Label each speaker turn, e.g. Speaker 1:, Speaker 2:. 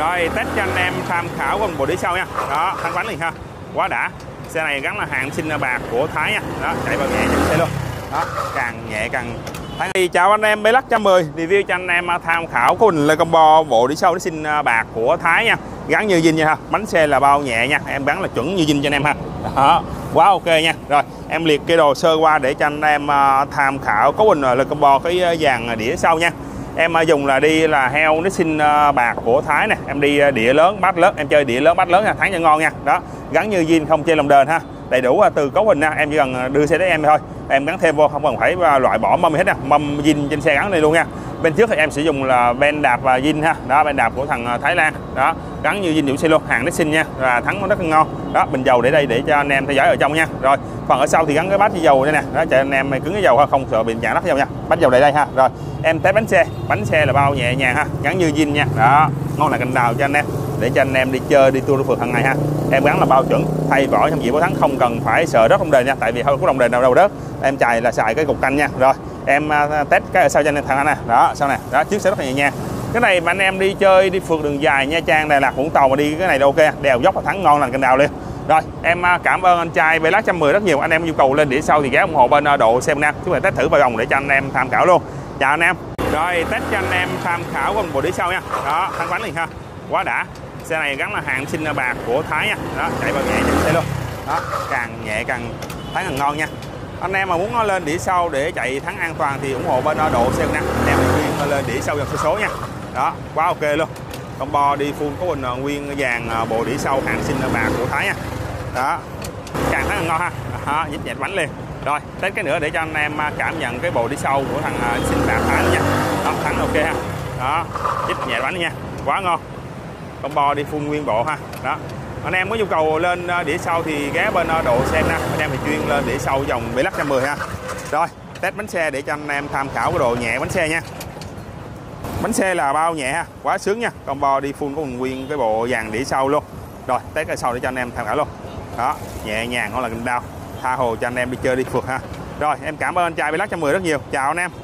Speaker 1: Rồi test cho anh em tham khảo con bộ đĩa sau nha. Đó, thắng bánh liền ha. Quá đã. Xe này gắn là hàng sinh bạc của Thái nha. Đó, chạy vào nhẹ trong xe luôn. Đó, càng nhẹ càng thắng. Thì chào anh em, Belac 110 review cho anh em tham khảo của mình là combo bộ đĩa sau đĩa sinh bạc của Thái nha. Gắn như zin nha ha. Bánh xe là bao nhẹ nha. Em gắn là chuẩn như zin cho anh em ha. Đó, quá ok nha. Rồi, em liệt cái đồ sơ qua để cho anh em tham khảo có mình là combo cái dàn đĩa sau nha. Em dùng là đi là heo nó sinh bạc của Thái nè, em đi đĩa lớn bát lớn, em chơi đĩa lớn bát lớn nha, thắng cho ngon nha. Đó, gắn như zin không chơi lồng đền ha, đầy đủ từ cấu hình nha, em chỉ cần đưa xe tới em thôi, em gắn thêm vô, không cần phải loại bỏ mâm hết nha, mâm zin trên xe gắn đây luôn nha. Bên trước thì em sử dụng là ben đạp và zin ha, đó ben đạp của thằng Thái Lan, đó gắn như zin đủ xe luôn, hàng Nexin nha, và thắng nó rất là ngon. Đó, bình dầu để đây để cho anh em theo dõi ở trong nha. Rồi phần ở sau thì gắn cái bát dầu đây nè, đó cho anh em cứng cái dầu ha, không sợ bị chạm đất dầu nha, bát dầu để đây ha. Rồi em test bánh xe là bao nhẹ nhàng ha, gắn như zin nha. Đó, ngon là cành đào cho anh em để cho anh em đi chơi đi tour đi phượt hàng ngày ha. Em gắn là bao chuẩn, thay vỏ trong dĩa bảo thắng, không cần phải sợ rớt đồng đền nha, tại vì không có đồng đền nào đâu rớt. Em chài là xài cái cục canh nha. Rồi em test cái ở sau cho anh em thằng này, đó sau này, đó trước sẽ rất là nhẹ nhàng. Cái này mà anh em đi chơi đi phượt đường dài Nha Trang, Đà Lạt, Vũng Tàu mà đi cái này là ok, đèo dốc là thắng ngon lành cành đào liền. Rồi em cảm ơn anh trai Belac 110 rất nhiều. Anh em nhu cầu lên đĩa sau thì ghé ủng hộ bên độ xe Việt Nam, chúng ta test thử vài vòng để cho anh em tham khảo luôn. Chào anh em. Rồi test cho anh em tham khảo con bộ đĩa sau nha. Đó, thắng bánh liền ha, quá đã. Xe này gắn là hàng sinh bạc của Thái nha. Đó, chạy vào nhẹ trong xe luôn. Đó, càng nhẹ càng thắng càng ngon nha. Anh em mà muốn lên đĩa sau để chạy thắng an toàn thì ủng hộ bên độ xe Việt Nam, anh em khuyên lên đĩa sau dòng xe số nha. Đó, quá ok luôn. Combo đi full có hình nguyên dàn bộ đĩa sau hàng sinh bạc của Thái nha. Đó, càng thắng càng ngon ha. Đó, nhích nhẹ bánh liền. Rồi test cái nữa để cho anh em cảm nhận cái bộ đĩa sau của thằng sinh bạc Thái luôn nha. Đó, thắng ok ha. Đó, nhích nhẹ bánh nha, quá ngon. Combo đi full nguyên bộ ha. Đó, anh em có nhu cầu lên đĩa sau thì ghé bên độ xe nè, anh em thì chuyên lên đĩa sau dòng Belac 110 ha. Rồi test bánh xe để cho anh em tham khảo cái độ nhẹ bánh xe nha. Bánh xe là bao nhẹ ha, quá sướng nha. Combo đi full có nguyên cái bộ dàn đĩa sau luôn. Rồi test cái sau để cho anh em tham khảo luôn. Đó, nhẹ nhàng ngon là cành đào, tha hồ cho anh em đi chơi đi phượt ha. Rồi em cảm ơn anh trai Belac 110 rất nhiều. Chào anh em.